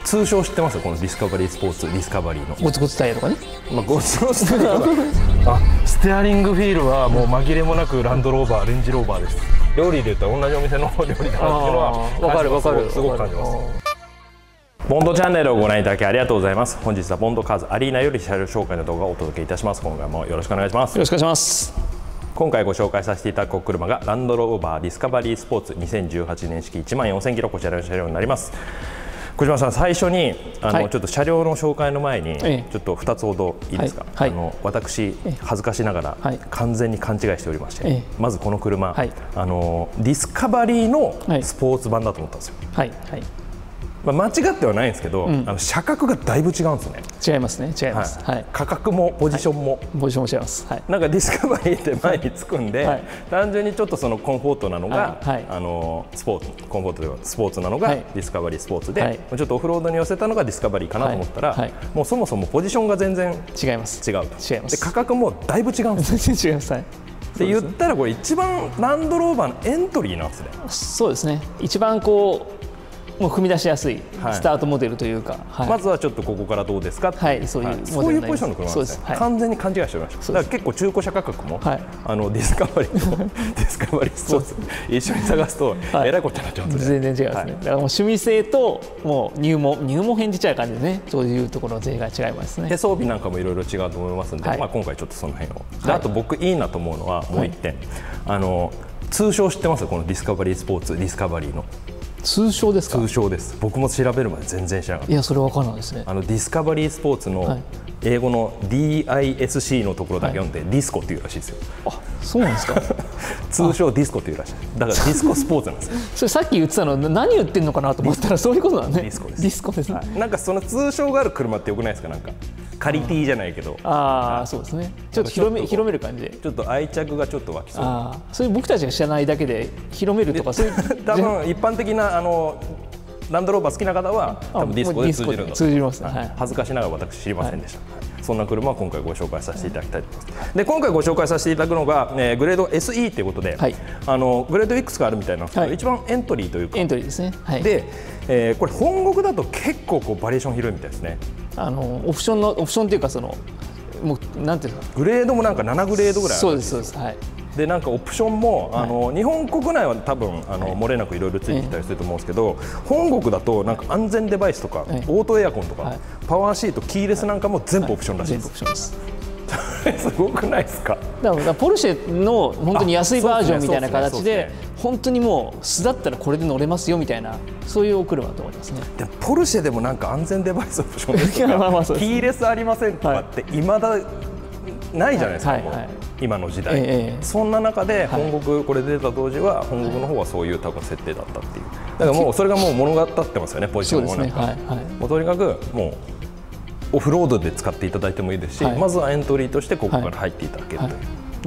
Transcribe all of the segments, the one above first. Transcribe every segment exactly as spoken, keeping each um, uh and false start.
通称知ってますよ、このディスカバリースポーツ、ディスカバリーのゴツゴツタイヤとかね。 まあゴツゴツタイヤとかあ、ステアリングフィールはもう紛れもなくランドローバー、レンジローバーです。料理で言ったら同じお店の料理だなっていうのは分かる分かる、 すごく感じます。ボンドチャンネルをご覧いただきありがとうございます。本日はボンドカーズアリーナより車両紹介の動画をお届けいたします。今回もよろしくお願いします。 よろしくお願いします。 今回ご紹介させていただく車がランドローバーディスカバリースポーツにせんじゅうはちねん式いちまんよんせんキロ、こちらの車両になります。小島さん、最初にあの、はい、ちょっと車両の紹介の前に、ええ、ちょっとふたつほどいいですか。はいはい、あの私、恥ずかしながら、はい、完全に勘違いしておりまして、え、まずこの車、はい、あのディスカバリーのスポーツ版だと思ったんですよ。はいはい、まあ、間違ってはないんですけど、うん、あの車格がだいぶ違うんですね。 違いますね、違います。はいはい、価格もポジションも、はい、 ポジションも違います。はい、 なんかディスカバリーって前につくんで、はい、単純にちょっとそのコンフォートなのが、はい、あのスポーツ、コンフォートではスポーツなのがディスカバリースポーツで、はい、ちょっとオフロードに寄せたのがディスカバリーかなと思ったら、はいはい、もうそもそもポジションが全然違います。 違うと。 違います。 で価格もだいぶ違うんですよ。 全然違います。はい、 で言ったらこれ一番ランドローバーのエントリーなんですね。 そうですね。一番こうもう踏み出しやすいスタートモデルというか、はい、 まずはちょっとここからどうですかっていう、はい、そういう、はい、そういうポジションの車なんですね。はい、完全に勘違いしておりました。だから結構中古車価格も、はい、あのディスカバリーとディスカバリースポーツ一緒に探すとえらいことになっちゃうんですね。 全然違いますね。はい、だからもう趣味性ともう入門入門編じちゃう感じでね、そういうところの税が違いますね。 で装備なんかもいろいろ違うと思いますので、はい、まあ今回ちょっとその辺を。であと僕いいなと思うのはもう一点、はい、あの通称知ってますよ、このディスカバリースポーツディスカバリーの。 通称ですか。 通称です。僕も調べるまで全然知らなかった。 いや、それわからないですね。 あのディスカバリースポーツの英語の ディーアイエスシー のところだけ読んで、はい、ディスコっていうらしいですよ。 あ、そうなんですか。 通称ディスコっていうらしい。だからディスコスポーツなんですよ。 それさっき言ってたの何言ってんのかなと思ったらそういうことなんね。 ディスコです。 ディスコですね。はい、 なんかその通称がある車ってよくないですか。なんかカリティじゃないけど、 ああ、そうですね。ちょっと広め広める感じで、 ちょっと愛着がちょっと湧きそう。ああ、そういう僕たちが知らないだけで広めるとか、そういう多分一般的なあのランドローバー好きな方は多分ディスコで通じるんだと思います。恥ずかしながら私知りませんでした。はい、そんな車を今回ご紹介させていただきたいと思います。で今回ご紹介させていただくのが、えー、グレード エスイー ということで、はい、あのグレードいくつかあるみたいなんですけど、はい、一番エントリーというかエントリーですね。はい、 で、えー、これ本国だと結構こうバリエーション広いみたいですね。 あのオプションのオプションっていうかそのもうなんていうかグレードもなんかななグレードぐらいあるんですよ。そうですそうです。はい。 でなんかオプションも、はい、あの日本国内は多分あの、はい、漏れなくいろいろついてきたりすると思うんですけど、はい、本国だとなんか安全デバイスとか、はい、オートエアコンとか、はい、パワーシートキーレスなんかも全部オプションらしいです。 はいはい、全部オプションです。 すごくないですか。 だからポルシェの本当に安いバージョンみたいな形で本当にもう素だったらこれで乗れますよみたいなそういうお車だと思いますね。 でもポルシェでもなんか安全デバイスオプションですとかキーレスありませんとかっていまだないじゃないですか、今の時代、ええ、そんな中で本国、はい、これ出た当時は本国の方はそういう多分設定だったっていう、だからもうそれがもう物語ってますよね、ポジションもなんか、ね、はいはい、もうとにかくもうオフロードで使っていただいてもいいですし、はい、まずはエントリーとしてここから入っていただけるという、はい、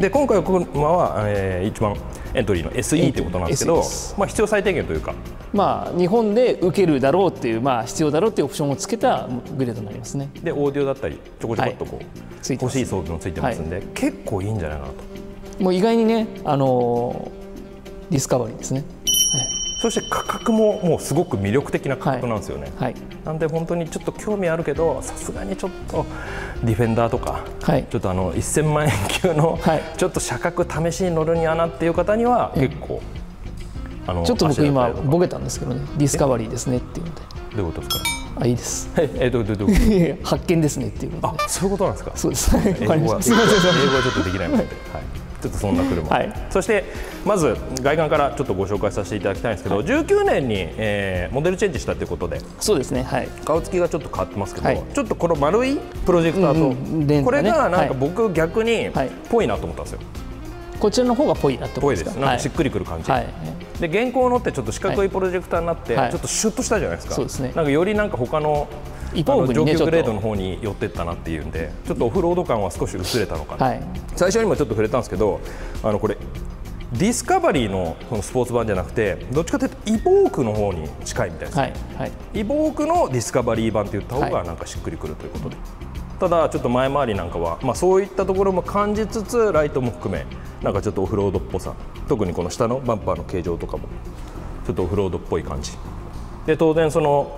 で今回の車は、えー、一番エントリーの エスイー ということなんですけど、まあ、必要最低限というか、 まあ、日本で受けるだろうっていう、まあ、必要だろうっていうオプションをつけたグレードになりますね。 でオーディオだったりちょこちょこっとこう、はい、欲しい装備もついてますんで、はい、結構いいんじゃないかなと。 もう意外にね、あのー、ディスカバリーですね。 そして価格ももうすごく魅力的な価格なんですよね。はいはい、なんで本当にちょっと興味あるけどさすがにちょっとディフェンダーとか、はい、ちょっとあのせんまんえん級のちょっと車格試しに乗るにはなっていう方には結構、あのちょっと僕今ボケたんですけどね、ディスカバリーですねっていうので。 どういうことですか。 あ、いいです。 え、どうどうどういうこと。 発見ですねっていうので。 あ、そういうことなんですか。 そうです。 英語は英語はちょっとできないので。はい。ちょっとそんな車、はい、そしてまず外観からちょっとご紹介させていただきたいんですけど、はい、じゅうきゅうねんに、えー、モデルチェンジしたということで、 そうですね、はい、 顔つきがちょっと変わってますけど、はい、ちょっとこの丸いプロジェクターと、うんうんね、これがなんか僕、はい、逆にぽいなと思ったんですよ。 こちらの方がぽいなと思います。 ぽいです。なんかしっくりくる感じ、はい、で現行のってちょっと四角いプロジェクターになって、はい、ちょっとシュッとしたじゃないですか。そうですね。なんかよりなんか他の上級グレードの方に寄っていったなっていうんで、ちょっとオフロード感は少し薄れたのかな、はい、最初にもちょっと触れたんですけど、あのこれディスカバリー の, このスポーツ版じゃなくてどっちかというとイボークの方に近いみたいです、はいはい、イボークのディスカバリー版って言った方がなんかしっくりくるということで、はい、ただちょっと前回りなんかは、まあ、そういったところも感じつつライトも含めなんかちょっとオフロードっぽさ、特にこの下のバンパーの形状とかもちょっとオフロードっぽい感じで、当然その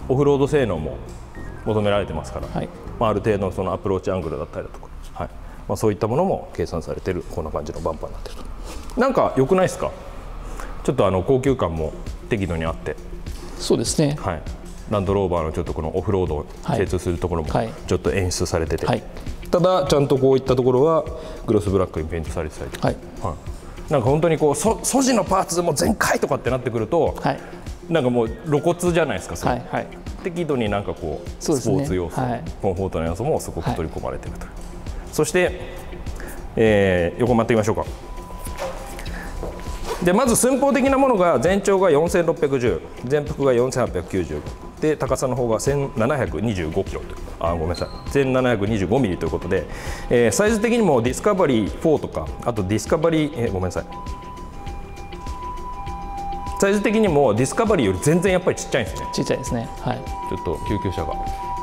オフロード性能も求められてますから、 はい、 まあ、ある程度のそのアプローチアングルだったりだとか、はい、まあ、そういったものも計算されてるこんな感じのバンパーになってると。なんか良くないですか？ちょっとあの高級感も適度にあって。 そうですね、 はい、ランドローバーのちょっとこのオフロードを精通するところもちょっと演出されてて、はい、ただちゃんとこういったところはグロスブラックにペイントされてたりとか、はいはい、なんか本当にこうそ素地のパーツも全開とかってなってくると、はい、なんかもう露骨じゃないですか。それ、はいはい、適度になんかこうスポーツ要素、ね、はい、コンフォートの要素もすごく取り込まれているという、はい、そして、えー、横回ってみましょうか。でまず寸法的なものが全長がよんせんろっぴゃくじゅう、全幅がよんせんはっぴゃくきゅうじゅうごで、高さの方がせんななひゃくにじゅうごキロという、あ、ごめんなさい、せんななひゃくにじゅうごミリということで、えー、サイズ的にもディスカバリーフォーとか、あとディスカバリー、えー、ごめんなさい、サイズ的にもディスカバリーより全然やっぱりちっちゃいんですね。 ちっちゃいですね。はい。 ちょっと救急車が。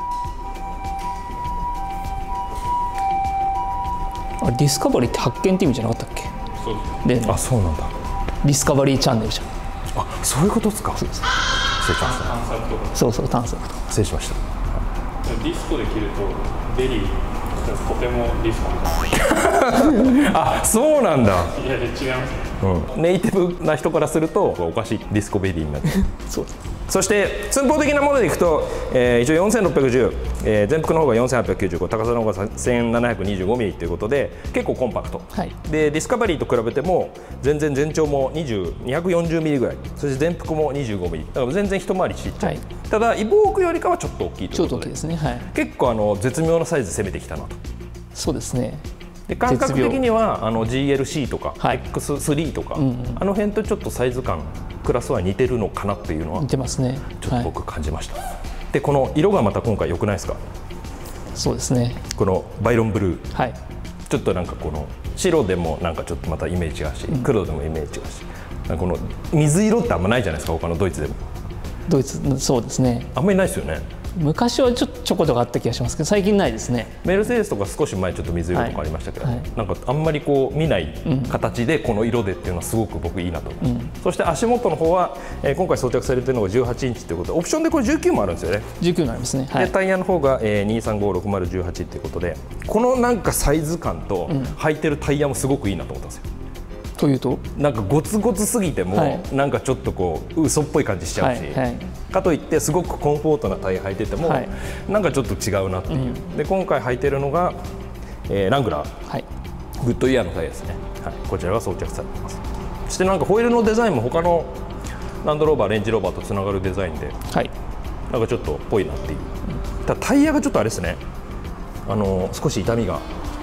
あ、ディスカバリーって発見って意味じゃなかったっけ？ そうです。で、あ、そうなんだ。 ディスカバリーチャンネルじゃん。 あ、そういうことですか。そうです。失礼しました。 探索とか。そうそう、探索とか。 失礼しました。 ディスコで切るとベリーとてもディスコみたいな。あ、そうなんだ。 いや、違いますね。 うん、ネイティブな人からするとおかしいディスコベリーになってそうです。そして寸法的なものでいくと、えー、一応よんせんろっぴゃくじゅう、えー、全幅の方がよんせんはっぴゃくきゅうじゅうご、高さの方がせんななひゃくにじゅうごミリということで結構コンパクト、はい、でディスカバリーと比べても全然全長もにじゅう、にひゃくよんじゅうミリぐらい、そして全幅もにじゅうごミリ、だから全然一回りちっちゃい、はい、ただイボークよりかはちょっと大きいということで、ちょっと大きいですね、はい、結構あの絶妙なサイズ攻めてきたなと。 そうですね。 で感覚的にはあの ジーエルシー とか、はい、エックススリー とか、うんうん、あの辺とちょっとサイズ感クラスは似てるのかなっていうのは似てますね。 ちょっと僕感じました、はい、でこの色がまた今回良くないですか？ そうですね。 このバイロンブルー、 はい、 ちょっとなんかこの白でもなんかちょっとまたイメージがし、うん、黒でもイメージがし、なんかこの水色ってあんまないじゃないですか、他のドイツでも。 ドイツ、そうですね。 あんまりないですよね。 昔はちょっとちょこちょこあった気がしますけど、最近ないですね。 メルセデスとか少し前ちょっと水色とかありましたけど、はいはい、なんかあんまりこう見ない形でこの色でっていうのはすごく僕いいなと思います、うん、そして足元の方は、えー、今回装着されているのがじゅうはちインチということで、オプションでこれじゅうきゅうもあるんですよね。 じゅうきゅうになりますね、はい、 でタイヤの方が、えー、にさんごろくまるいちはちということで、このなんかサイズ感と履いてるタイヤもすごくいいなと思ったんですよ。 というとなんかゴツゴツすぎても、はい、なんかちょっとこう嘘っぽい感じしちゃうし、はいはい、かといってすごくコンフォートなタイヤ履いてても、はい、なんかちょっと違うなっていう、うん、で今回履いてるのが、えー、ラングラー、はい、グッドイヤーのタイヤですね、はい、こちらが装着されてます。そしてなんかホイールのデザインも他のランドローバー、レンジローバーとつながるデザインで、はい、なんかちょっとぽいなっていう、うん、ただタイヤがちょっとあれですね、あのー、少し痛みが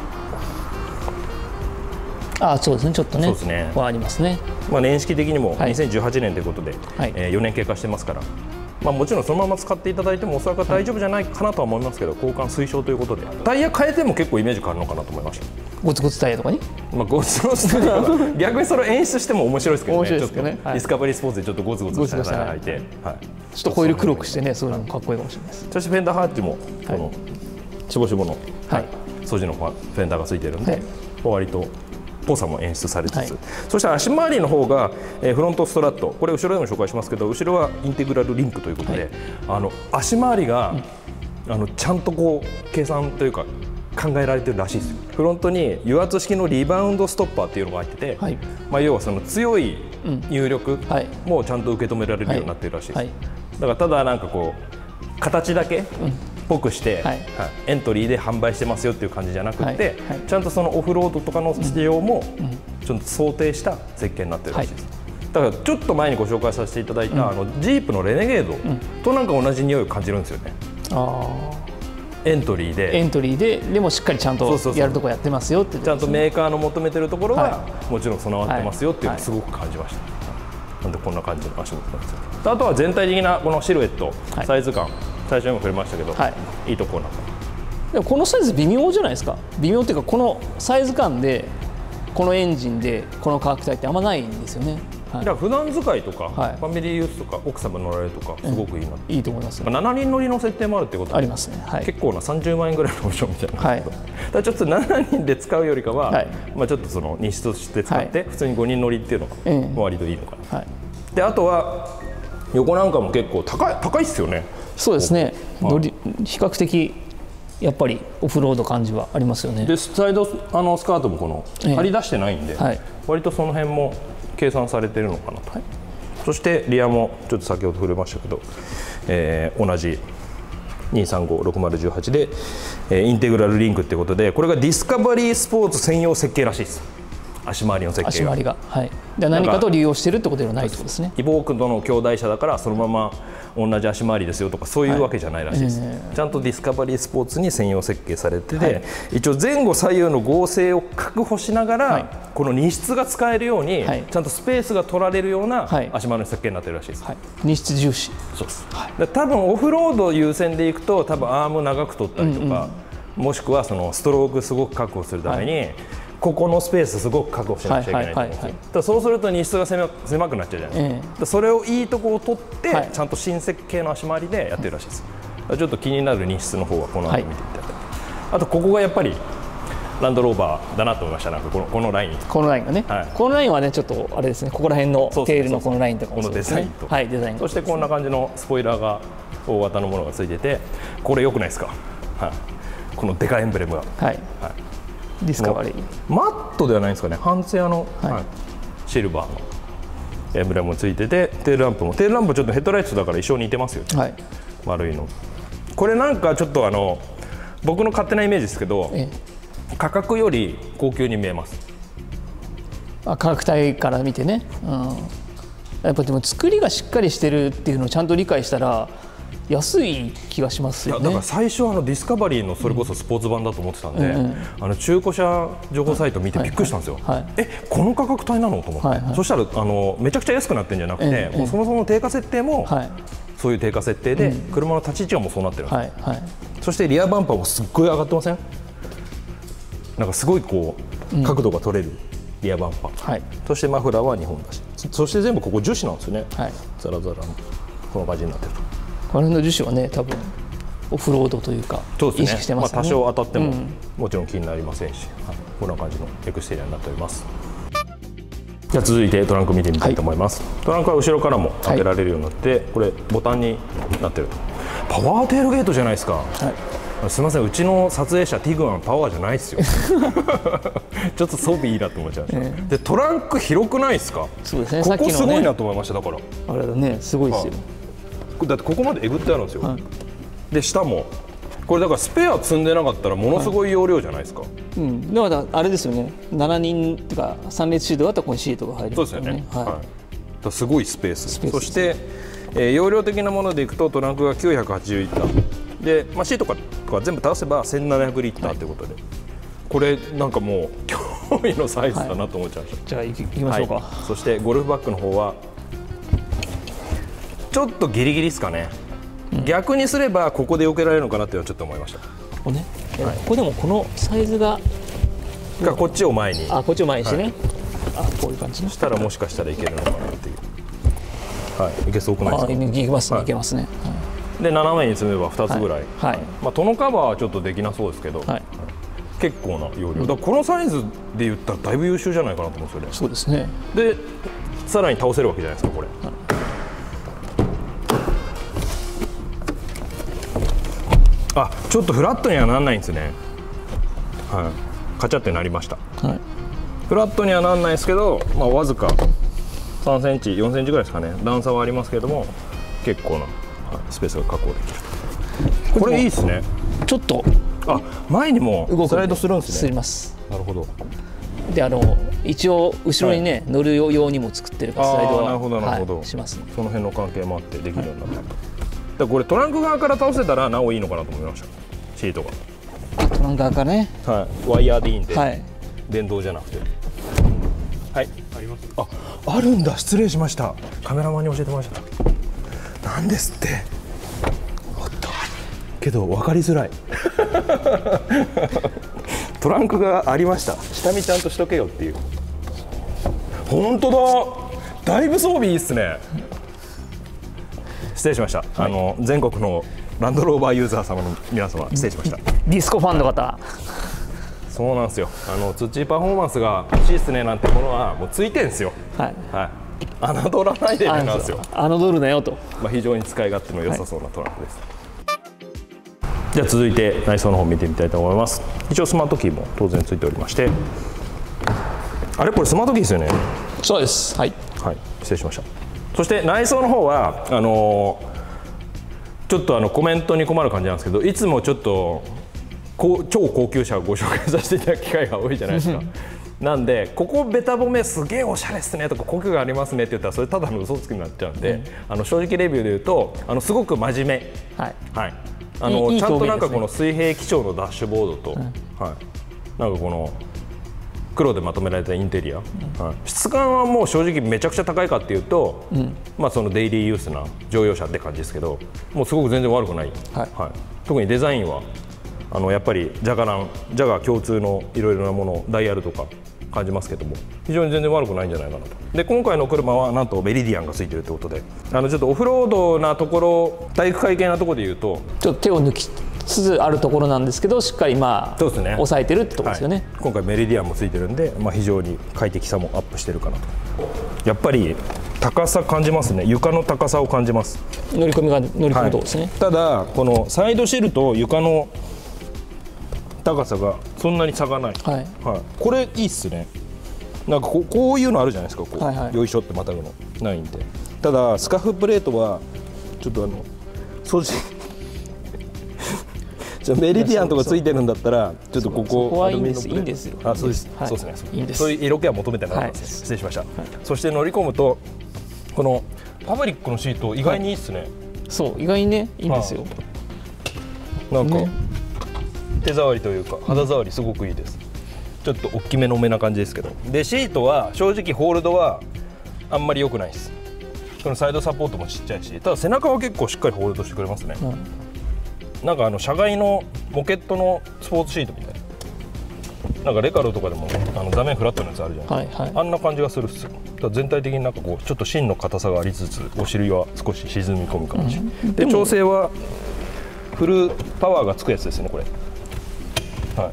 あ、そうですね、ちょっとね、 そうですね、 はありますね。 まあ年式的にもにせんじゅうはちねんということで、はい、えー、よねん経過してますから、まあ、もちろんそのまま使っていただいてもおそらく大丈夫じゃないかなとは思いますけど、交換推奨ということで、タイヤ変えても結構イメージ変わるのかなと思いました。 ゴツゴツタイヤとかに、 まあ、ゴツゴツタイヤは逆にそれを演出しても面白いですけどね、面白いですけどね、ちょっとディスカバリースポーツでちょっとゴツゴツしたタイヤ履いて、はい、 ちょっとホイール黒くしてね、そういうのもかっこいいかもしれないです。 そしてフェンダーハッチもこのしぼしぼの、はい、素地のフェンダーがついてるんで、はい、割とぽさも演出されつつ、はい、そして足回りの方が、えー、フロントストラット、これ後ろでも紹介しますけど、後ろはインテグラルリンクということで、はい、あの足回りが、うん、あのちゃんとこう計算というか考えられてるらしいですよ。フロントに油圧式のリバウンドストッパーっていうのが入ってて、はい、まあ、要はその強い入力もちゃんと受け止められるようになってるらしいです、はいはい、だからただなんかこう形だけ、うん、ぽくして、はいはい、エントリーで販売してますよっていう感じじゃなくて、はいはい、ちゃんとそのオフロードとかの仕様もちょっと想定した設計になってるらしいです、はい、だからちょっと前にご紹介させていただいた、うん、あのジープのレネゲードとなんか同じ匂いを感じるんですよね、うん、あエントリーでエントリーででもしっかりちゃんとやるとこやってますよって、 ちゃんとメーカーの求めてるところは、はい、もちろん備わってますよっていうのをすごく感じました、はいはい、なんでこんな感じの足元なんですよ。あとは全体的なこのシルエット、はい、サイズ感、最初にも触れましたけど、はい、いいところなんだ。 でもこのサイズ微妙じゃないですか。微妙っていうか、このサイズ感でこのエンジンでこの価格帯ってあんまないんですよね。はい、 だから普段使いとか、はい、ファミリーユースとか奥様乗られるとかすごくいいな、 うん、いいと思います、ね、 ななにん乗りの設定もあるってことでありますね、はい、 結構なさんじゅうまんえんぐらいのオプションみたいな、はい、だからちょっとななにんで使うよりかは、はい、まあちょっとその荷室として使って、はい、普通にごにん乗りっていうのが割といいのかな、はい、であとは横なんかも結構高い高いっすよね。 そうですね、乗り比較的やっぱりオフロード感じはありますよね。 でサイドあのスカートもこの張り出してないんで、ええ、はい、割とその辺も計算されてるのかなと、はい、そしてリアもちょっと先ほど触れましたけど、えー、同じにさんごろくまるいちはちで、えー、インテグラルリンクってことで、これがディスカバリースポーツ専用設計らしいです。足回りの設計が。 足回りが、はい、で何かと利用してるってことではないってことですね。 イボークとの兄弟車だからそのまま同じ足回りですよとかそういうわけじゃないらしいです、はい、えー、ちゃんとディスカバリースポーツに専用設計されてて、はい、一応前後左右の合成を確保しながら、はい、この荷室が使えるように、はい、ちゃんとスペースが取られるような足回りの設計になってるらしいです、はい、 荷室重視。 そうです、はい、多分オフロード優先でいくと多分アーム長く取ったりとか、うんうん、もしくはそのストロークすごく確保するために、はい、ここのスペースすごく確保しなきゃいけないと思うんですよ。そうすると荷室が 狭, 狭くなっちゃうじゃないですか、ええ、それをいいところを取って、はい、ちゃんと新設計の足回りでやってるらしいです、はい、ちょっと気になる荷室の方はこの後見ていただいて、はい、あとここがやっぱりランドローバーだなと思いました。なんかこのこのラインこのラインがね、はい、このラインはねちょっとあれですね、ここら辺のテールのこのラインとかもそうですね、このデザインと、はい、デザイン、 そしてこんな感じのスポイラーが大型のものがついてて、これ良くないですか、はい、このでかいエンブレムが、はい、はい、 ディスカバリーマットではないんですかね、半ツヤの、はいはい、シルバーのエンブレムもついてて、テールランプもテールランプちょっとヘッドライトだから一緒に似てますよね、はい、丸いの。これなんかちょっとあの僕の勝手なイメージですけど、ええ、価格より高級に見えます。 あ、価格帯から見てね、うん、やっぱでも作りがしっかりしてるっていうのをちゃんと理解したら安い気がしますよね。 いやだから最初はあのディスカバリーのそれこそスポーツ版だと思ってたんで、うんうん、あの中古車情報サイト見てびっくりしたんですよ、はいはいはい、えこの価格帯なのと思って、はいはい、そしたらあのめちゃくちゃ安くなってるんじゃなくて、ええ、もうそもそもの定価設定も、はい、そういう定価設定で、うん、車の立ち位置はもうそうなってるんです、はいはい、そしてリアバンパーもすっごい上がってません？なんかすごいこう角度が取れるリアバンパー、はい、そしてマフラーはにほんだし、そして全部ここ樹脂なんですよね、はい、ザラザラのこの感じになってると。 この辺の樹脂はね多分オフロードというか意識してますね。 まあ、多少当たっても、うん、もちろん気になりませんし、はい、こんな感じのエクステリアになっております。じゃあ続いてトランク見てみたいと思います、はい、トランクは後ろからも開けられるようになって、はい、これボタンになってると。パワーテールゲートじゃないですか、はい、すみません、うちの撮影者ティグワンパワーじゃないですよちょっと装備いいなと思っちゃいました、えー、でトランク広くないですか？ そうですね、 ここすごいなと思いました。だからあれだね、すごいですよ、 はい、だってここまでえぐってあるんですよ、はい、で下もこれだからスペア積んでなかったらものすごい容量じゃないですか、はい、 うん、だからあれですよね、しちにんとかさん列シートだったらここにシートが入る、 そうですよね、はい、はい、だすごいスペース、スペースそして、えー、容量的なものでいくとトランクがきゅうひゃくはちじゅうリッターで、まあ、シートとか全部足せばせんななひゃくリッターということで、はい、これなんかもう興味のサイズだなと思っちゃいました、はい、 じゃあ行き、行きましょうか、はい、 そしてゴルフバッグの方はちょっとギリギリですかね、うん、逆にすればここで避けられるのかなっていうのはちょっと思いました。ここね、はい、ここでもこのサイズががこっちを前に、 あ、こっちを前にしてね、はい、あ、こういう感じね、 そしたらもしかしたらいけるのかなっていう、はい、いけそうくないですか？ あ、いけますね、はい、いけますね、はい、 で斜めに積めばふたつぐらい、 はいはい、まあ、トノカバーはちょっとできなそうですけど、はい、結構な容量、うん、だからこのサイズで言ったらだいぶ優秀じゃないかなと思うんですよね。 そうですね。 でさらに倒せるわけじゃないですかこれ、はい、あ、ちょっとフラットにはならないんですね、はい、カチャってなりました、はい、フラットにはならないですけど、まあ、わずかさんセンチよんセンチぐらいですかね、段差はありますけれども結構な、はい、スペースが確保できる。これいいですね。 ちょっとあ、前にもスライドするんですね。 すります。 なるほど。で、 あの一応後ろにね、はい、乗るようにも作ってるからスライドは、 なるほどなるほど、 はい、します、ね、 その辺の関係もあってできるようになった、はい、だからこれトランク側から倒せたらなおいいのかなと思いました。シートがトランク側からね、 はい、ワイヤーでいいんで、はい、電動じゃなくて、はい、 あります。 あ、あるんだ。失礼しました。カメラマンに教えてもらいました。なんですって。あったけど分かりづらいトランクがありました。下見ちゃんとしとけよっていう。本当だ、だいぶ装備いいっすね。失礼しました、はい、あの全国のランドローバーユーザー様の皆様、失礼しました。 ディスコファンの方、 そうなんですよ。あの土パフォーマンスが欲しいっすねなんてものはもうついてんですよ。はい、はい、 侮らないでねなんですよ。 侮るなよと、 まあ、非常に使い勝手の良さそうなトラックです、はい、じゃあ続いて内装の方見てみたいと思います。一応スマートキーも当然ついておりまして、あれこれスマートキーですよね。 そうです、はい、 はい、失礼しました。そして内装の方はあのー、ちょっとあのコメントに困る感じなんですけど、いつもちょっとこう超高級車をご紹介させていただく機会が多いじゃないですかなんでここベタ褒めすげえおしゃれですねとか高級がありますねって言ったらそれただの嘘つきになっちゃうんで、うん、あの正直レビューで言うとあのすごく真面目、はいはい、あのいいいい、ね、ちゃんとなんかこの水平基調のダッシュボードと、うん、はい、なんかこの黒でまとめられたインテリア、うんはい、質感はもう正直めちゃくちゃ高いかっていうと、うん、まあそのデイリーユースな乗用車って感じですけど、もうすごく全然悪くない、はいはい、特にデザインはあのやっぱりジャガランジャガ共通のいろいろなものダイヤルとか感じますけども、非常に全然悪くないんじゃないかなと。で今回の車はなんとメリディアンがついてるということで、あのちょっとオフロードなところ体育会系なところでいうとちょっと手を抜きつつあるところなんですけど、しっかりまあそうですね、抑えてるってところですよね、はい、 今回メリディアンもついてるんで、まあ、非常に快適さもアップしてるかなと。やっぱり高さ感じますね。床の高さを感じます。 乗り込みが乗り込むとこですね、はい、 ただこのサイドシェルと床の高さがそんなに差がない、はいはい、これいいっすね。なんかこ う, こういうのあるじゃないですか、こう、はいはい、よいしょってまたぐのないんで。ただスカフプレートはちょっとあの掃除じゃメリディアンとかついてるんだったらちょっとここそこはいいんですいいんですよ。 あ、そうです、はい、そうですね、いいんです。そういう色気は求めてなかったです、はい、失礼しました、はい、そして乗り込むとこのパブリックのシート意外にいいっすね、はい、 そう意外にねいいんですよ、はあ、なんか、ね、手触りというか肌触りすごくいいです、うん、ちょっと大きめの目な感じですけど、でシートは正直ホールドはあんまり良くないです。このサイドサポートもちっちゃいし、ただ背中は結構しっかりホールドしてくれますね、うん、なんかあの車外のモケットのスポーツシートみたいな、なんかレカロとかでもあの座面フラットのやつあるじゃないですか、はいはい、あんな感じがするっすよ。ただ全体的になんかこうちょっと芯の硬さがありつつお尻は少し沈み込む感じ、うん、で調整はフルパワーがつくやつですねこれ、はい、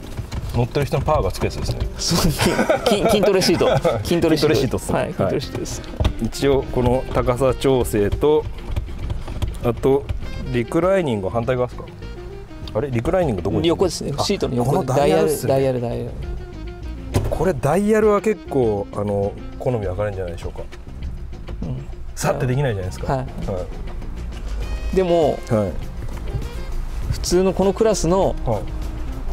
乗ってる人のパワーがつくやつですね筋, 筋トレシート筋トレシートですね、 はい、筋トレシートです、はい、 一応この高さ調整とあとリクライニング反対側ですか。あれリクライニングどこに横ですね。シートの横でダイヤルダイヤルダイヤル。 これダイヤルは結構あの好み分かれるんじゃないでしょうか、うん、さってできないじゃないですか、はいはい、 でも、はい、普通のこのクラスの、はい、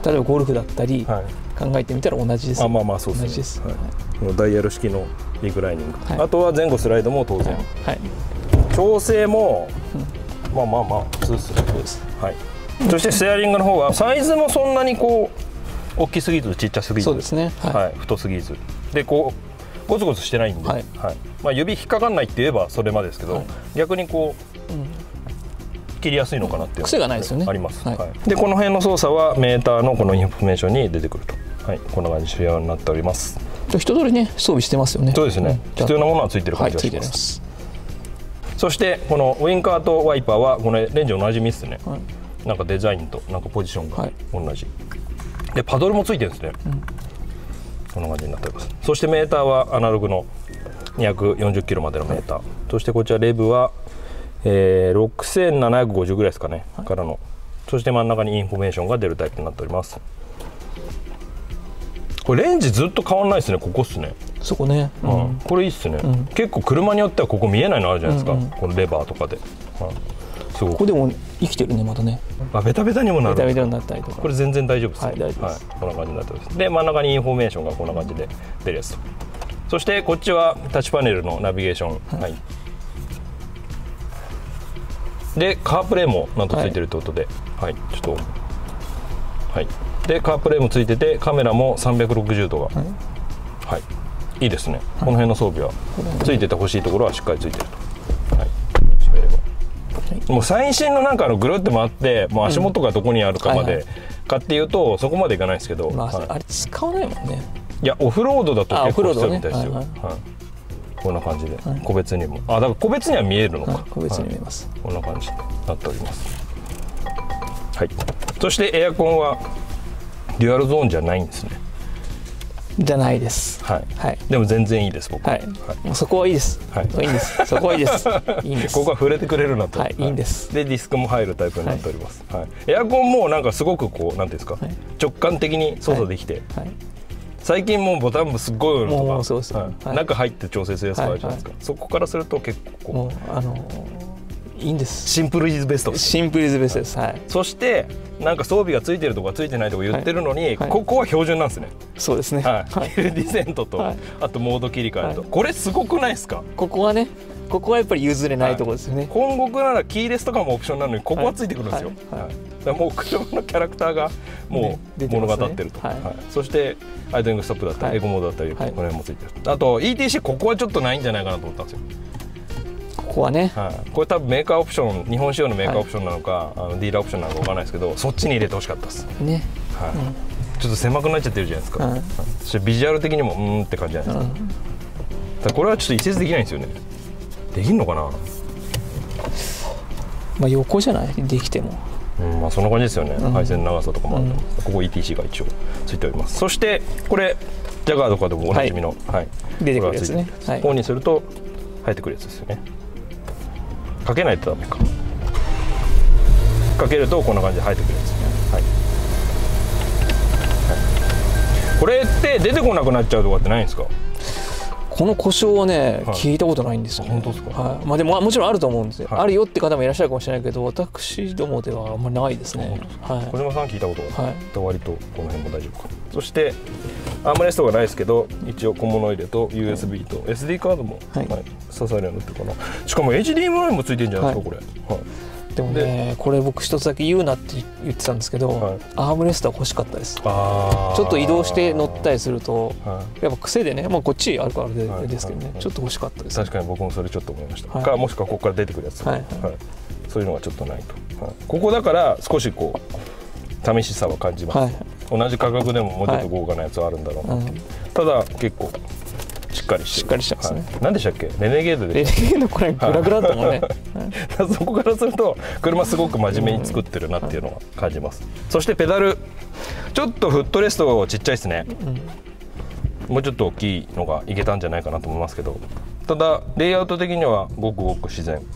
例えばゴルフだったり、はい、考えてみたら同じです、 あ、まあまあそうですね、同じです、はい、このダイヤル式のリクライニング、はい、あとは前後スライドも当然、はいはい、調整も、うん、まあまあまあ普通ですね、はい、そしてステアリングの方はサイズもそんなにこう大きすぎずちっちゃすぎず、 そうですね、はいはい、 太すぎずでこうゴツゴツしてないんで、はいはい、まあ、指引っかかんないって言えばそれまでですけど、はい、逆にこう、うん、切りやすいのかなっていう癖がないですよね、 あります、はいはい、でこの辺の操作はメーターのこのインフォメーションに出てくると、はい、こんな感じ仕様になっております。 一通りね装備してますよね。 そうですね、うん、必要なものはついてる感じがします、はい、ついてます。そしてこのウインカーとワイパーはこのレンジおなじみですね、はい、なんかデザインとなんかポジションが同じ、はい、でパドルもついてるんですね、うん、こんな感じになっております。そしてメーターはアナログのにひゃくよんじゅっキロまでのメーター、はい、そしてこちらレブは、えー、ろくせんななひゃくごじゅうぐらいですかね、はい、からの、そして真ん中にインフォメーションが出るタイプになっております。これレンジずっと変わらないですね。ここっすね、 そこね、 うんうん、これいいっすね、うん、結構車によってはここ見えないのあるじゃないですか、うんうん、このレバーとかで、うん、すごくここでも生きてるねまたね。 あ、ベタベタにもなる。 ベタベタになったりとか、 これ全然大丈夫です、ね、 はい、大丈夫です、 はい、こんな感じになってます。で真ん中にインフォメーションがこんな感じで出るやつと、そしてこっちはタッチパネルのナビゲーション、はいはい、でカープレイもなんとついてるということで、はい、はい、ちょっとはい、でカープレイもついててカメラもさんびゃくろくじゅうどが、はい、はい、いいですね、はい、この辺の装備はついててほしいところはしっかりついてると、はい、閉めれば、はい、もう最新のなんかあのぐるって回ってもう足元がどこにあるかまでかっていうとそこまでいかないですけど、 まあはい、 あれ使わないもんね。 いやオフロードだと結構必要みたいですよ、ね、はいはい、こんな感じで、はい、個別にもあだから個別には見えるのか、はい、 個別に見えます、 はい、こんな感じになっております。はい、そしてエアコンはデュアルゾーンじゃないんですね。 じゃないです。 はい、はい、でも全然いいです僕。 はい、もうそこはいいです。はい、いいんです。そこはいいです。いいんです。 ここは触れてくれるなと。 はい、いいんです。 でディスクも入るタイプになっております。はい、エアコンもなんかすごくこうなんていうんですか、直感的に操作できて。はい。最近もうボタンもすごいのとか、そうです、はいはい、中入って調整するやつがあるじゃないですか、はいはい、そこからすると結構こうあのー、いいんです。 シンプルイズベストです。 シンプルイズベストです、はい、 そしてなんか装備がついてるとかついてないとか言ってるのに、はいはい、ここは標準なんですね。 そうですね、 はいはい、ディセントと、はい、あとモード切り替えと、はい、これすごくないですか。 ここはね、ここはやっぱり譲れないところですよね、はい、 本国ならキーレスとかもオプションなのにここはついてくるんですよ、はいはいはい、だからもう車のキャラクターがもう物語ってると、ね、はいはい、そしてアイドリングストップだったり、はい、エコモードだったり、はい、この辺もついてる。あと イーティーシー ここはちょっとないんじゃないかなと思ったんですよ。 ここはね、 はい、これ多分メーカーオプション、日本仕様のメーカーオプションなのか、はい、あのディーラーオプションなのか分からないですけど、そっちに入れてほしかったですね、はい、うん、ちょっと狭くなっちゃってるじゃないですか、はい、そしてビジュアル的にもうーんって感じじゃないですか、うん、だからこれはちょっと移設できないんですよね。できんのかな。 まあ横じゃない、できても、 うん、まあそんな感じですよね、うん、配線の長さとかもあると、うん、ここ イーティーシー が一応ついております。そしてこれジャガーとかでもおなじみの、はいはい、 出てくるやつね、 はい、オンにすると入ってくるやつですよね。かけないとダメか。かけるとこんな感じで入ってくるやつ、はいはい、これって出てこなくなっちゃうとかってないんですか。 この故障はね、はい、聞いたことないんですよ、ね、 本当ですか。 はい、まあでももちろんあると思うんですよ、はい、あるよって方もいらっしゃるかもしれないけど、私どもではあんまりないですね。 はい、小島さん聞いたことがあって、はい、割とこの辺も大丈夫か。そしてアームレストがないですけど、一応小物入れと ユーエスビー と エスディー カードも、はいはい、刺さるようになってるかな。しかも エイチディーエムアイ もついてるんじゃないですか、はい、これ、はい、でもね、これ僕一つだけ言うなって言ってたんですけど、はい、アームレストは欲しかったです。あ、ちょっと移動して乗ったりすると、はい、やっぱ癖でね、まあ、こっちあるからあれですけどね、はいはい、ちょっと欲しかったです、ね、確かに僕もそれちょっと思いました、はい、かもしくはここから出てくるやつ、はいはいはい、そういうのがちょっとないと、はい、ここだから少しこう試しさは感じます、はい、同じ価格でももうちょっと豪華なやつはあるんだろうなって、はい、ただ結構しっかりしてる、しっかりしてますね、はい、何でしたっけ、レネゲードでレネゲード、これグラグラだったもんね、はい、そこからすると車すごく真面目に作ってるなっていうのは感じます、うん、そしてペダルちょっとフットレストがちっちゃいですね、うん、もうちょっと大きいのがいけたんじゃないかなと思いますけど、ただレイアウト的にはごくごく自然、はい、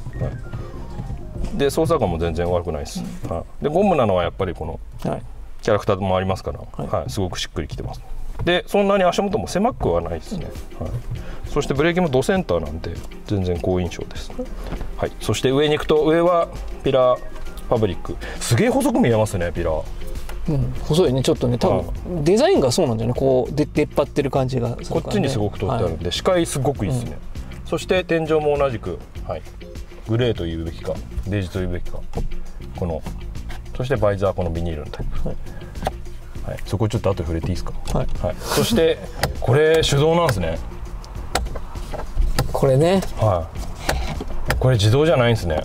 で操作感も全然悪くないです、うん、はい、でゴムなのはやっぱりこのキャラクターもありますから、はいはい、すごくしっくりきてます。でそんなに足元も狭くはないですね、はい、そしてブレーキもドセンターなんで全然好印象です、はい、そして上に行くと上はピラーファブリック、すげえ細く見えますねピラー、うん、細いねちょっとね、多分、はい、デザインがそうなんだよね、こう出っ張ってる感じが、ね、こっちにすごく通ってあるんで、はい、視界すごくいいですね、うん、そして天井も同じく、はい、グレーというべきかデジというべきか、このそしてバイザーこのビニールのタイプ、はいはい、そこちょっと後で触れていいですか、はいはい、そしてこれ手動なんですね、これね、はい、これ自動じゃないんですね、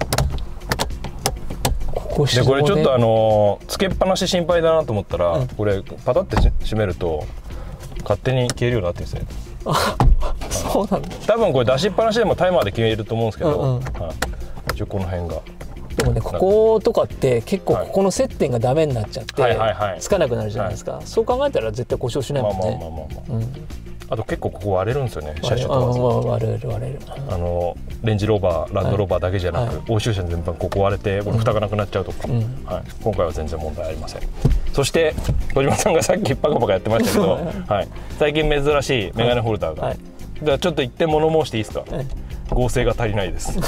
ここ手動で、これちょっとあのつけっぱなし心配だなと思ったら、うん、これパタって閉めると勝手に消えるようになってるんですね。あ、そうなんだ。多分これ出しっぱなしでもタイマーで消えると思うんですけど、うんうん、はい、一応この辺がでもね、こことかって結構ここの接点がダメになっちゃってつかなくなるじゃないですか、はい、そう考えたら絶対故障しないもんね。あと結構ここ割れるんですよね、車種とか割れる割れる、あのレンジローバーランドローバーだけじゃなく、はい、欧州車全般ここ割れてこの蓋がなくなっちゃうとか、うん、はい、今回は全然問題ありません。そして小島さんがさっきパカパカやってましたけど、はい、最近珍しいメガネホルダーが、はいはい、だからちょっと一点物申していいですか、はい、合成が足りないです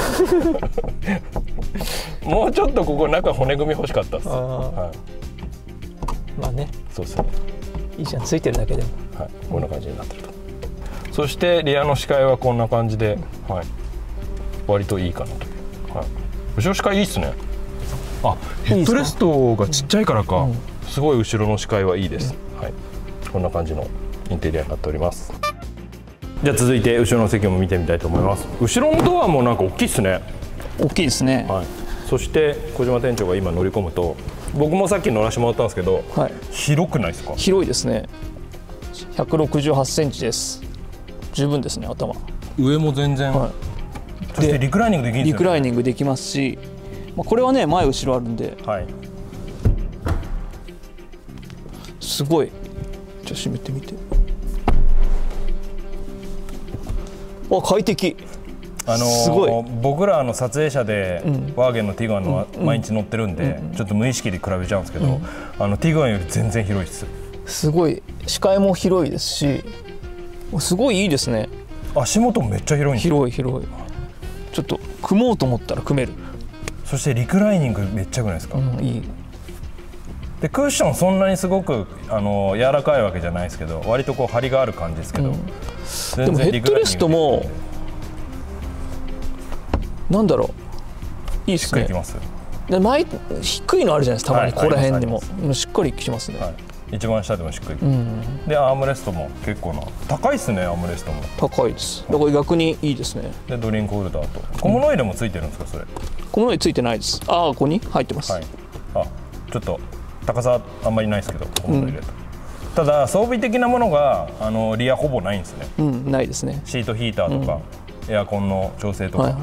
もうちょっとここ中骨組み欲しかったです。はい、まあね、そうですね、いいじゃん、ついてるだけでも、はい、こんな感じになってると。そしてリアの視界はこんな感じで、はい、割といいかなと、はい、後ろ視界いいっすね。あ、ヘッドレストがちっちゃいからか、うん、すごい後ろの視界はいいです、うん、はい、こんな感じのインテリアになっております。じゃあ続いて後ろの席も見てみたいと思います。後ろのドアもなんか大きいっすね。大きいですね、はい、そして小島店長が今乗り込むと、僕もさっき乗らせてもらったんですけど、はい、広くないですか。広いですね。ひゃくろくじゅうはちセンチです。十分ですね。頭上も全然、はい、そしてリクライニングできるんですよね。リクライニングできますし、まあ、これはね前後ろあるんで、はい、すごい。じゃあ閉めてみて、 あ、快適。 あのー、僕らの撮影者で、うん、ワーゲンのティグワンの毎日乗ってるんで、うん、ちょっと無意識で比べちゃうんですけど、うん、あのティグワンより全然広いです。 すごい視界も広いですし、すごいいいですね。 足元もめっちゃ広いんですよ。 広い広い。ちょっと組もうと思ったら組める。 そしてリクライニングめっちゃ良くないですか。 うん、いい。 でクッションそんなにすごくあの柔らかいわけじゃないですけど、割とこう張りがある感じですけど、うん、 でもヘッドレストもなんだろう、いいですね。 しっかりきます。 で前低いのあるじゃないですか、たまに、はい、ここら辺にもしっかりきますね、はい、 一番下でもしっかり、うん、でアームレストも結構な高いですね。アームレストも高いです。だから逆にいいですね。 でドリンクホルダーと小物入れもついてるんですか。それ小物入れついてないです。ああ、ここに入ってます、はい、 あ、ちょっと高さあんまりないですけど小物入れと、うん、ただ装備的なものがあのリアほぼないんですね。 うん、ないですね。 シートヒーターとか、うん、エアコンの調整とか、はい、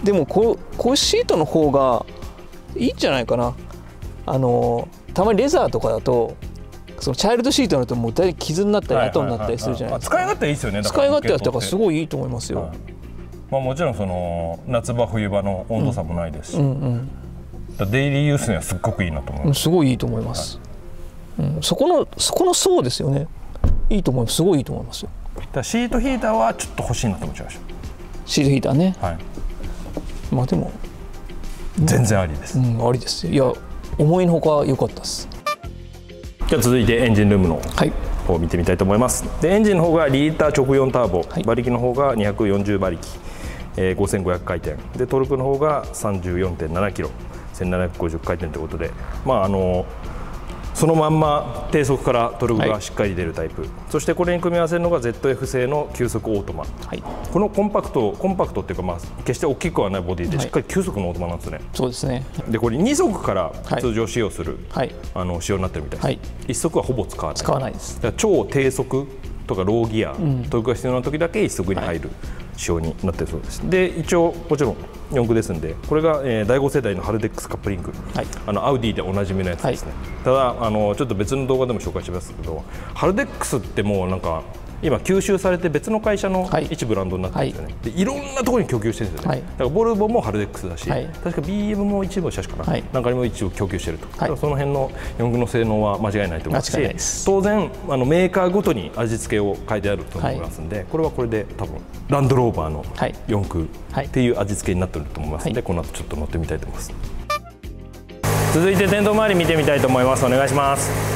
でもこう、こういうシートの方がいいんじゃないかな。あのたまにレザーとかだとそのチャイルドシートになるともう大体傷になったり跡になったりするじゃないですか。 使い勝手いいですよね。 使い勝手はだからすごいいいと思いますよ、はい。 まあ、もちろんその夏場冬場の温度差もないですし、うんうんうん、デイリーユースにはすっごくいいなと思います。 すごいいいと思います、はい、うん、そこのそこの層ですよね。いいと思います。すごいいいと思いますよ。 だシートヒーターはちょっと欲しいなと思っちゃいました。 シートヒーターね、 はい、 まあでも全然ありです、 うん、ありですよ。いや思いのほか良かったです。 じゃあ続いてエンジンルームの方を見てみたいと思います。でエンジンの方がリーター直よんターボ、はい、馬力の方がにひゃくよんじゅう馬力、えー、ごせんごひゃく回転でトルクの方が さんじゅうよんてんななキロ、せんななひゃくごじゅう回転ということで、まああのそのまんま低速からトルクがしっかり出るタイプ、はい、そしてこれに組み合わせるのが ゼットエフ 製の急速オートマ、はい、このコンパクトコンパクトっていうか、まあ、決して大きくはないボディでしっかり急速のオートマなんですね、はい、 そうですね。 でこれに速から通常使用する、はい、あの仕様になってるみたいです、はい、いっ速はほぼ使わない使わないです。 だから超低速とかローギア、うん、トルクが必要な時だけいっ速に入る、はい、仕様になっているそうです。で一応もちろんよん駆ですんで、これが、えー、だいご世代のハルデックスカップリング、はい、あのアウディでおなじみのやつですね、はい、ただあのちょっと別の動画でも紹介しますけど、ハルデックスってもうなんか今吸収されて別の会社の一ブランドになってるんですよね、はい、でいろんなところに供給してるんですよね、はい、だからボルボもハルデックスだし、はい、確か ビーエム も一部車種かな、はい、なんかにも一部供給してると、はい、だからその辺のよん駆の性能は間違いないと思いますし、当然あのメーカーごとに味付けを変えてあると思いますんで、はい、これはこれで多分ランドローバーのよん駆っていう味付けになってると思いますので、はい、この後ちょっと乗ってみたいと思います。続いて電動周り見てみたいと思います。お願いします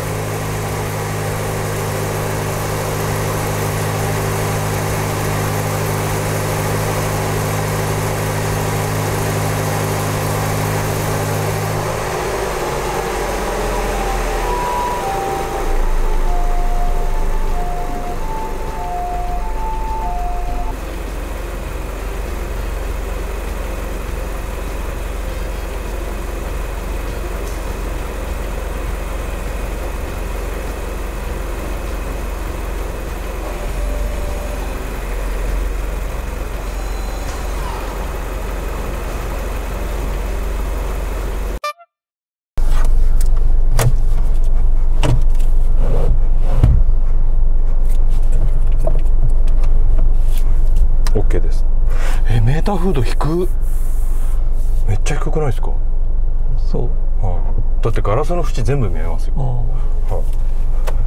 。OK です。えメーターフード低めっちゃ低くないですか。 そう、 はい、だってガラスの縁全部見えますよ、はい、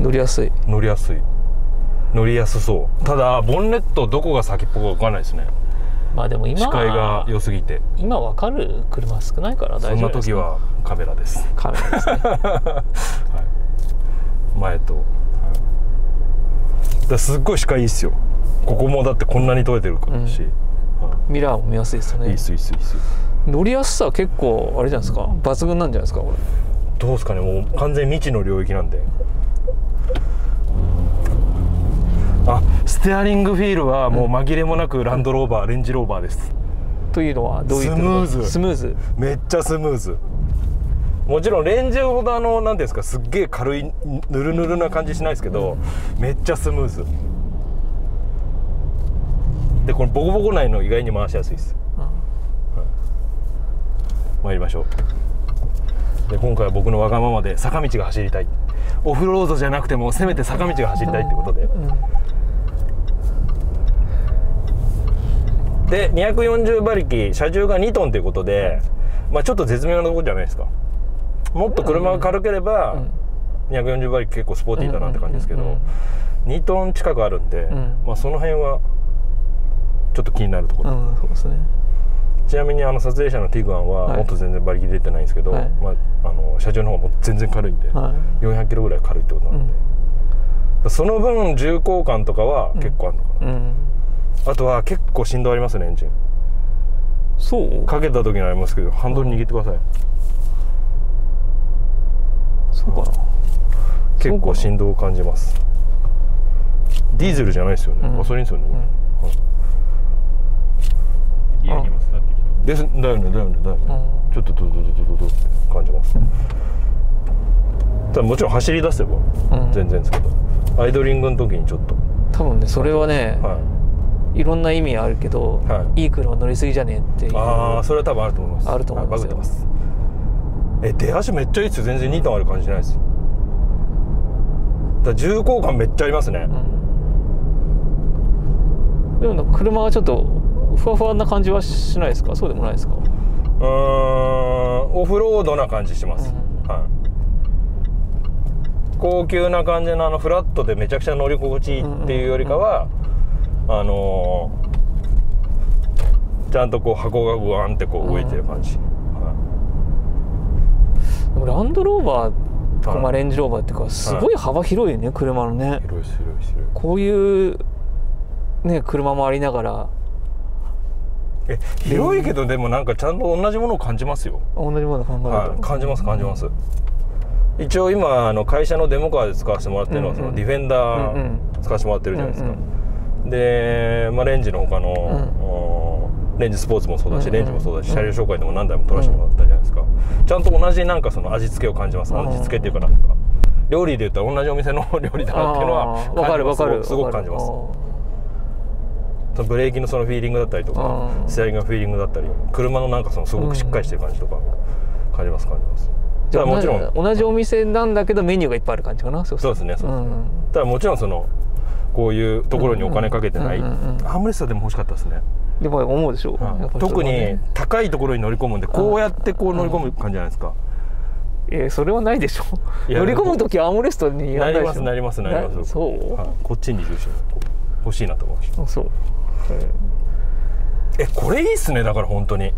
乗りやすい乗りやすい乗りやすそう。ただボンネットどこが先っぽか分かんないですね。 まあでも今視界が良すぎて今分かる車少ないから大丈夫です。 そんな時はカメラですカメラですね、はい、 前と、はい、だすっごい視界いいっすよ。ここもだってこんなに撮れてるからし、うんはい、ミラーも見やすいですよね。 いいっすいいっすいいっす。 乗りやすさは結構あれじゃないですか、抜群なんじゃないですかこれ。 どうですかね、もう完全未知の領域なんで。あ、ステアリングフィールはもう紛れもなくランドローバー、レンジローバーです。 というのはどういうスムーズスムーズめっちゃスムーズ。もちろんレンジほどあの何ですかすっげえ軽いぬるぬるな感じしないですけど、うん、めっちゃスムーズで、このボコボコ内の意外に回しやすいです、うんはい、参りましょう。で今回は僕のわがままで坂道が走りたい、オフロードじゃなくてもせめて坂道が走りたいってことで、うん、 でにひゃくよんじゅうばりき、車重がにトンということで、まあ、ちょっと絶妙なところじゃないですか。もっと車が軽ければ、うん、にひゃくよんじゅうばりき結構スポーティーだなって感じですけど、うんうんうんうん、にトン近くあるんで、うん、まあ、その辺はちょっと気になるところ、 うん、そうですね。 ちなみにあの撮影者のティグワンはもっと全然馬力出てないんですけど、はい、まあ、あの車重の方がもう全然軽いんで、はい、よんひゃくキロぐらい軽いってことなんで、うん、その分重厚感とかは結構あるのかな、うんうん、あとは結構振動ありますね、エンジン。 そうかけた時にありますけど、ハンドル握ってください、うん、 そうかな、 結構振動を感じます。ディーゼルじゃないですよね、うん、ガソリンですよね、これ、 うん、リアにも座ってきたです。だよねだよねだよね、うん、ちょっとドドドドドドって感じます。ただもちろん走り出せば全然ですけど、うん、アイドリングの時にちょっと多分ね、それはね、はい、いろんな意味あるけど、はい、いい車乗りすぎじゃねえっていう。 ああ、それは多分あると思います。 あると思いますよ。 バグってます。え、出足めっちゃいいですよ。全然にトンある感じないですよ。だ重厚感めっちゃありますね、 うん、でもなんか車がちょっとふわふわな感じはしないですか？そうでもないですか？うーん、オフロードな感じします、うん、はい、高級な感じのあのフラットでめちゃくちゃ乗り心地いいっていうよりかは、うんうんうん、あのー、ちゃんとこう箱がグワンってこう動いてる感じ、うん、はい、 でもランドローバーとか、まあ、レンジローバーっていうかすごい幅広いね、はい、車のね。 広い広い広い。こういうね車もありながら、 え広いけどでもなんかちゃんと同じものを感じますよ。 同じものを考えると、 はい、感じます感じます、うん、一応今あの会社のデモカーで使わせてもらってるのは、うんうん、そのディフェンダー使わせてもらってるじゃないですか、うんうん、で、まあ、レンジの他の、うん、レンジスポーツもそうだし、うんうん、レンジもそうだし、車両紹介でも何台も撮らせてもらったじゃないですか、うん、ちゃんと同じなんかその味付けを感じます、うん、味付けっていうかなんか料理で言ったら同じお店の料理だなっていうのは分かる分かる、 すごく感じます。ブレーキのそのフィーリングだったりとか、ステアリングのフィーリングだったり、車のなんかそのすごくしっかりしてる感じとか感じます感じます。 じゃあもちろん同じお店なんだけどメニューがいっぱいある感じかな。 そうですね、そうですね、うん、ただもちろんそのこういうところにお金かけてない、アームレスターでも欲しかったですね。 でも思うでしょう、 はい、特に高いところに乗り込むんで、こうやってこう乗り込む感じじゃないですか。 えー、それはないでしょ。乗り込む時はアームレストにやらないでしょ。 なりますなりますなります。 そう、 はい、こっちに重心欲しいなと思うし。 そう、 えこれいいっすね。だから本当に、うん、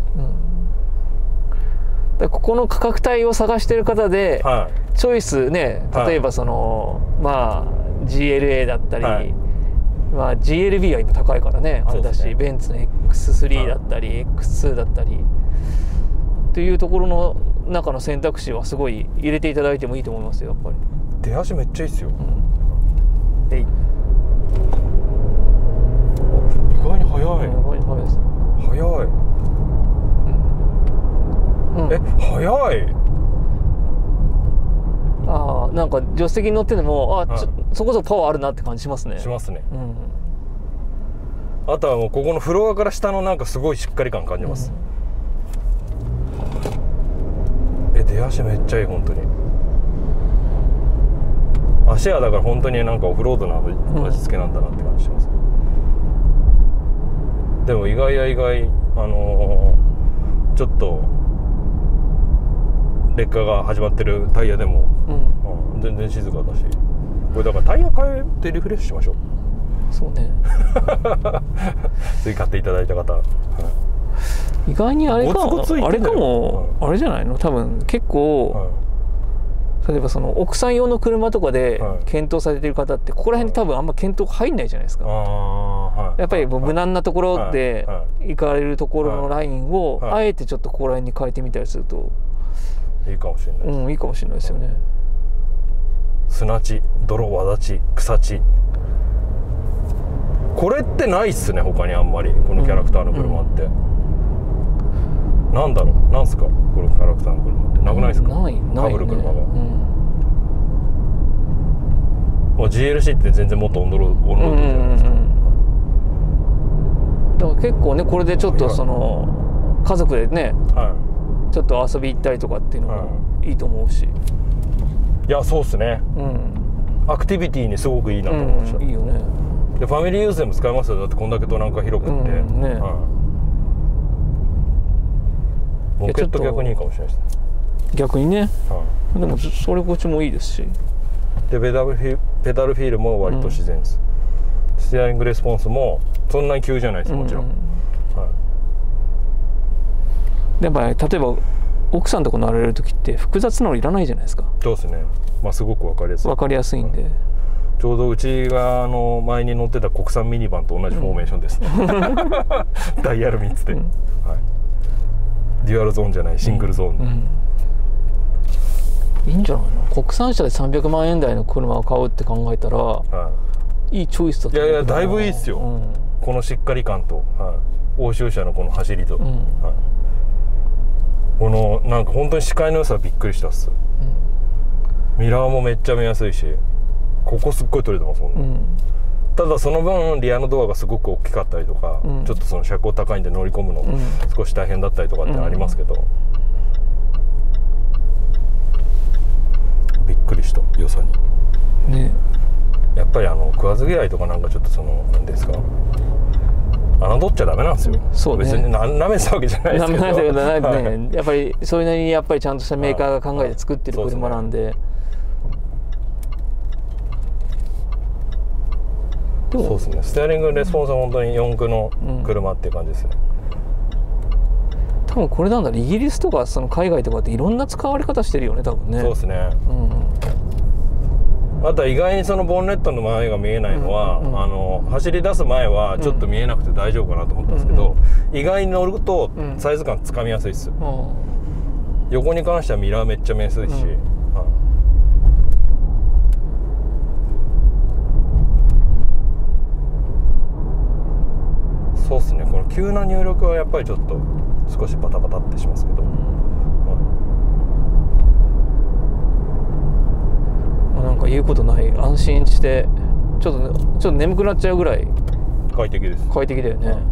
だここの価格帯を探してる方で、はい、チョイスね、例えばその、はい、まあ ジーエルエー だったり、はい、まあ ジーエルビー は今高いからねあれだし、ね、ベンツの エックススリー だったり、はい、エックスツー だったりというところの中の選択肢はすごい入れていただいてもいいと思いますよ。やっぱり出足めっちゃいいっすよ、うん、 で意外に速い、 うん、意外に速いです。 速い、うんうん、え速い。 ああ、なんか助手席に乗っててもあ、はい、ちょそこそこパワーあるなって感じしますね。 しますね、うん、あとはもうここのフロアから下のなんかすごいしっかり感感じます、うん、え出足めっちゃいい本当に。足はだから本当になんかオフロードな味付けなんだなって感じします、うん、でも意外や意外あのー、ちょっと劣化が始まってるタイヤでも、うんうん、全然静かだし、これだからタイヤ変えてリフレッシュしましょう。 そうね次買っていただいた方、はい、 意外にあれかゴツゴツあれかも、はい、あれじゃないの多分結構、はい、例えばその奥さん用の車とかで検討されてる方ってここら辺で多分あんま検討入んないじゃないですか、はい、やっぱり無難なところで行かれるところのラインをあえてちょっとここら辺に変えてみたりするといいかもしれないです、 うん、いいかもしれないですよね。 砂地、泥、わだち、草地、これってないっすね他にあんまりこのキャラクターの車って、うんうん、なんだろうなんすかこのキャラクターの車ってなくないですか、うん、ないない、ね、かぶる車が、うんまあ、ジーエルシー って全然もっとオンロードじゃないですか、うんうん、 だから結構ねこれでちょっとその家族でね、はい、ちょっと遊び行ったりとかっていうのもいいと思うし、はい、 いやそうっすね、うん、アクティビティにすごくいいなと思いました、うん、 いいよね。 でファミリーユースでも使えますよ。だってこんだけトランクが広くって、うんね、はモケット逆にいいかもしれないですね。 逆にね、うん、でもそれこっちもいいですし、 でペダルフィペダルフィールも割と自然です、うん、ステアリングレスポンスもそんなに急じゃないです、もちろん、うん、はい、 でやっぱり例えば奥さんとこ乗られる時って複雑なのいらないじゃないですか。 そうですね、まあ、すごく分かりやすい分かりやすいんで、うん、 ちょうどうちがあの前に乗ってた国産ミニバンと同じフォーメーションです、うん、ダイヤルみっつで、うん、はい、デュアルゾーンじゃないシングルゾーン、うんうん、いいんじゃないの。国産車でさんびゃくまんえん台の車を買うって考えたら、はい、いいチョイスだと思う。 いやいやだいぶいいっすよ、うん、このしっかり感と、はい、欧州車のこの走りと、うん、はい、このなんか本当に視界の良さはびっくりしたっす、うん、ミラーもめっちゃ見やすいし、ここすっごい撮れてますもんね、うん、ただその分リアのドアがすごく大きかったりとか、うん、ちょっとその車高高いんで乗り込むの少し大変だったりとかってありますけど、うん、びっくりした良さにね。やっぱりあの食わず嫌いとかなんかちょっとその何ですか、侮っちゃダメなんですよ。そうね、別にな舐めてたわけじゃないですけど、 はい、ね、やっぱりそれなりにやっぱりちゃんとしたメーカーが考えて作ってる車なんで、はいはい、 そうですね、ステアリングレスポンスは本当に四駆の車っていう感じですね、 うん、多分これなんだろう、イギリスとかその海外とかっていろんな使われ方してるよね、多分ね。 そうですね、うん、あとは意外にそのボンネットの前が見えないのは、うんうん、あの走り出す前はちょっと見えなくて大丈夫かなと思ったんですけど、うんうん、意外に乗るとサイズ感つかみやすいです、うん、横に関してはミラーめっちゃ見やすいし、うん、そうっすね、この急な入力はやっぱりちょっと少しバタバタってしますけど、うん、 まあ、なんか言うことない、安心してちょっと、ね、ちょっと眠くなっちゃうぐらい快適です。 快適だよね、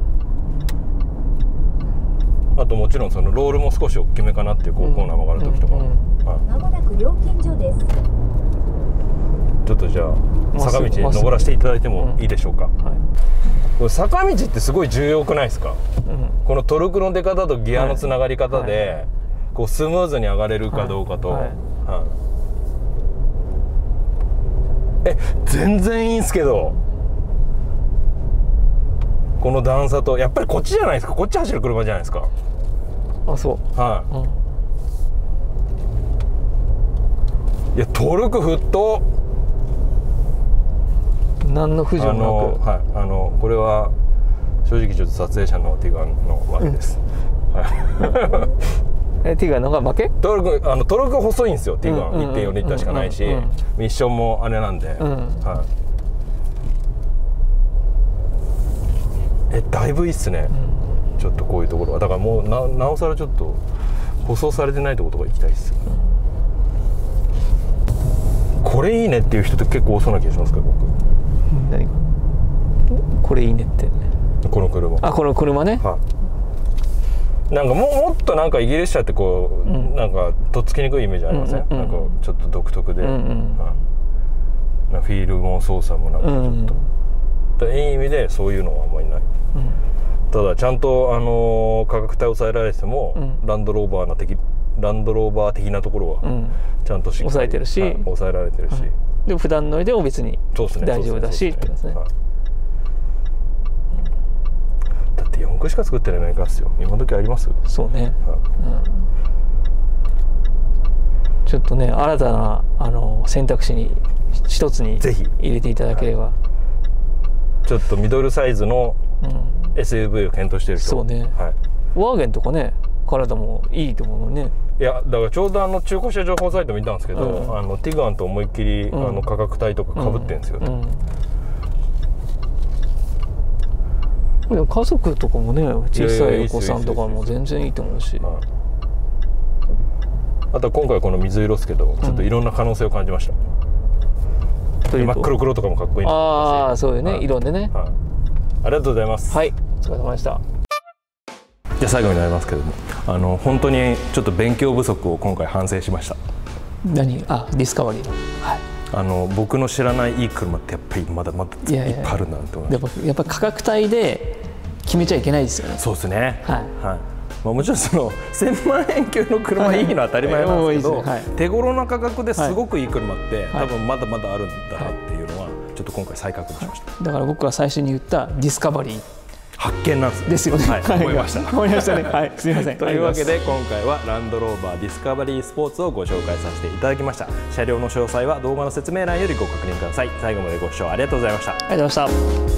うん、あともちろんそのロールも少し大きめかなっていう、こうコーナー曲がる時とか、まもなく料金所です。ちょっとじゃあ坂道に登らせていただいてもいいでしょうか。うん、はい、これ坂道ってすごい重要くないですか、うん、このトルクの出方とギアのつながり方で、はいはい、こうスムーズに上がれるかどうかと、はいはいはい、え全然いいんすけど、この段差とやっぱりこっちじゃないですか、こっち走る車じゃないですか。 あ、そう、 はい、うん、いやトルクフット何の不自由もなく、 はい、あのこれは正直ちょっと撮影者のティガンの負けです、うん、はい、 えティガンのが負け？ トルクあのトルク細いんですよ、ティガン、うん、いってんよんリッターしかないし、うんうん、ミッションもあれなんで、うん、はい、えだいぶいいっすね、うん、ちょっとこういうところはだからもう な, なおさらちょっと舗装されてないところとか行きたいっすよね、うん、これいいねっていう人って結構多そうな気がしますけど、僕。 何これいいねって、ね、 この車、 あこの車ね、はい、なんかももっとなんかイギリス車ってこう、うん、なんかとっつきにくいイメージありません、うんうんうん、なんかちょっと独特で、うんうん、はい、なフィールも操作もなんかちょっと、うんうん、いい意味でそういうのはあんまりない、うん、ただちゃんと、あのー、価格帯を抑えられても、うん、ランドローバーな的ランドローバー的なところはちゃんとしっかり抑えてるし、はい、 抑えられてるし、はい、 でも普段乗りでも別に大丈夫だしってことですね。 だってよん駆しか作ってないメーカーですよ。今時あります？ そうね、はい、うん、ちょっとね新たなあの選択肢に一つに入れていただければ、はい、 ちょっとミドルサイズの エスユーブイ を検討している人、 そうね、はい、ワーゲンとかね体もいいと思うのね。 いやだからちょうどあの中古車情報サイト見たんですけど、うん、あのティガンと思いっきり、うん、あの価格帯とか被ってるんですよね、うんうん、 でも家族とかもね小さいお子さんとかも全然いいと思うし、はい、 あとは今回この水色ですけどちょっといろんな可能性を感じました、うん、真っ黒黒とかもかっこいいな。 ああそういうね、はい、色でね、はい、 ありがとうございます。 はい、お疲れ様でした。 じゃあ最後になりますけれども、あの本当にちょっと勉強不足を今回反省しました。 何？あ、ディスカバリーの、はい、 あの僕の知らないいい車ってやっぱりまだまだいっぱいあるんだなと思います。 やっぱやっぱ価格帯で決めちゃいけないですよね。 そうですね、 はい、はい、 まあ、もちろんそのせんまんえん級の車いいのは当たり前なんですけど、手頃な価格ですごくいい車って多分まだまだあるんだなっていうのはちょっと今回再確認しました。 だから僕が最初に言ったディスカバリー発見なんですね。 ですよね。 はい、思いました。 思いましたね。はい、すみません。 というわけで今回はランドローバーディスカバリースポーツをご紹介させていただきました。車両の詳細は動画の説明欄よりご確認ください。最後までご視聴ありがとうございました。 ありがとうございました。